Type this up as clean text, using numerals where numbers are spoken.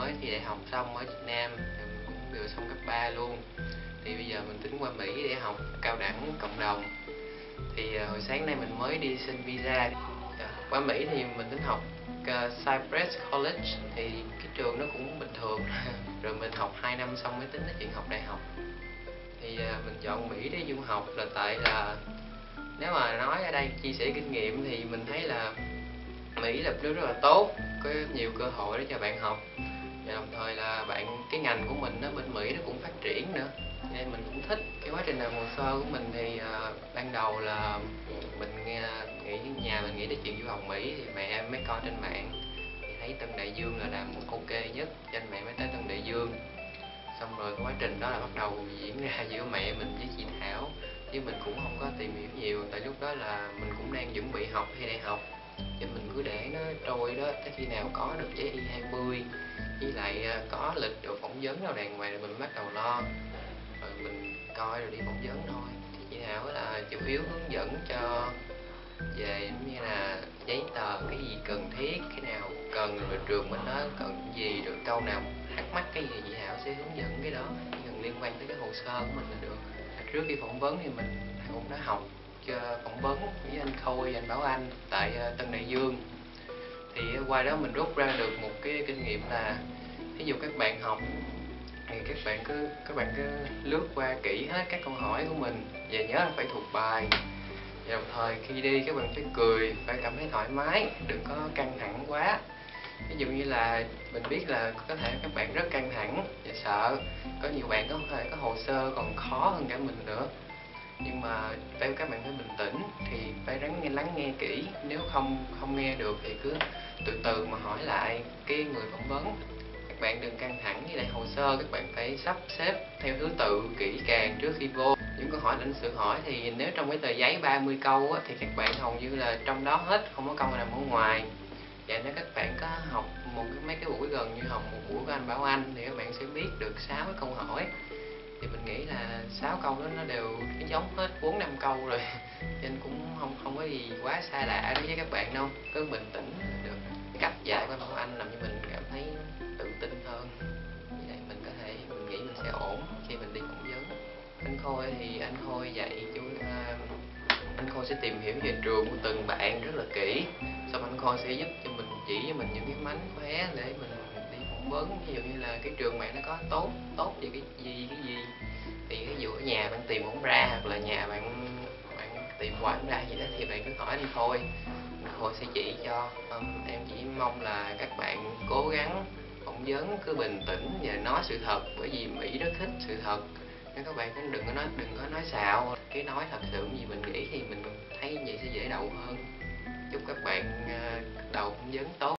mới thi đại học xong ở Việt Nam, rồi mình cũng vừa xong cấp 3 luôn. Thì bây giờ mình tính qua Mỹ để học cao đẳng cộng đồng. Thì hồi sáng nay mình mới đi xin visa. Qua Mỹ thì mình tính học Cypress College, thì cái trường nó cũng bình thường. Rồi mình học 2 năm xong mới tính đến chuyện học đại học. Thì mình chọn Mỹ để du học là tại là nếu mà nói ở đây chia sẻ kinh nghiệm thì mình thấy là Mỹ là nước rất là tốt, có nhiều cơ hội để cho bạn học, và đồng thời là cái ngành của mình bên Mỹ nó cũng phát triển nữa, nên mình cũng thích. Cái quá trình làm hồ sơ của mình thì ban đầu là mình nghĩ đến chuyện du học Mỹ thì mẹ em mới coi trên mạng thì thấy Tân Đại Dương là làm ok nhất, cho nên mẹ mới tới Tân Đại Dương. Xong rồi cái quá trình đó là bắt đầu diễn ra giữa mẹ mình với chị Thảo, chứ mình cũng không có tìm hiểu nhiều, tại lúc đó là mình cũng đang chuẩn bị học thi đại học, cho mình cứ để nó trôi đó, tới khi nào có được giấy Y20 với lại có lịch rồi phỏng vấn nào đàng hoàng rồi mình bắt đầu lo, rồi mình coi rồi đi phỏng vấn thôi. Thì chị Thảo là chủ yếu hướng dẫn cho về giống như là giấy tờ, cái gì cần thiết, cái nào cần, rồi trường mình nó cần gì, rồi câu nào thắc mắc cái gì chị Thảo sẽ hướng dẫn cái đó, chỉ cần liên quan tới cái hồ sơ của mình là được. Trước khi phỏng vấn thì mình cũng đã học phỏng vấn với anh Khôi, anh Bảo Anh tại Tân Đại Dương. Thì qua đó mình rút ra được một cái kinh nghiệm là ví dụ các bạn học thì các bạn cứ lướt qua kỹ hết các câu hỏi của mình, và nhớ là phải thuộc bài. Và đồng thời khi đi các bạn phải cười, phải cảm thấy thoải mái, đừng có căng thẳng quá. Ví dụ như là mình biết là có thể các bạn rất căng thẳng và sợ, có nhiều bạn có thể có hồ sơ còn khó hơn cả mình nữa, nhưng mà các bạn phải bình tĩnh, thì phải lắng nghe kỹ. Nếu không nghe được thì cứ từ từ mà hỏi lại cái người phỏng vấn. Các bạn đừng căng thẳng, với lại hồ sơ các bạn phải sắp xếp theo thứ tự kỹ càng trước khi vô. Những câu hỏi lãnh sự hỏi thì nếu trong cái tờ giấy 30 câu á, thì các bạn hầu như là trong đó hết, không có câu nào ở ngoài. Và nếu các bạn có học mấy cái buổi gần như học một buổi của anh Bảo Anh thì các bạn sẽ biết được 6 cái câu hỏi. Thì mình nghĩ là 6 câu đó nó đều giống hết 4-5 câu rồi, nên cũng không có gì quá xa lạ đối với các bạn đâu, cứ bình tĩnh là được. Cách dạy của anh Bảo Anh làm cho mình cảm thấy tự tin hơn, vì vậy mình nghĩ mình sẽ ổn khi mình đi phỏng vấn. Anh Khôi thì anh Khôi dạy anh Khôi sẽ tìm hiểu về trường của từng bạn rất là kỹ, xong anh Khôi sẽ giúp cho mình, chỉ cho mình những cái mánh khóe để mình đi phỏng vấn. Ví dụ như là cái trường bạn nó có tốt về cái gì, thì ví dụ ở nhà bạn tìm không ra, hoặc là nhà bạn tìm hoài không ra gì đó, thì bạn cứ hỏi anh Khôi sẽ chỉ cho. Em chỉ mong là các bạn cố gắng phỏng vấn, cứ bình tĩnh và nói sự thật, bởi vì Mỹ rất thích sự thật. Nên các bạn cũng đừng có nói xạo, cái nói thật sự gì mình nghĩ thì mình thấy vậy sẽ dễ đậu hơn. Chúc các bạn đầu phỏng vấn tốt.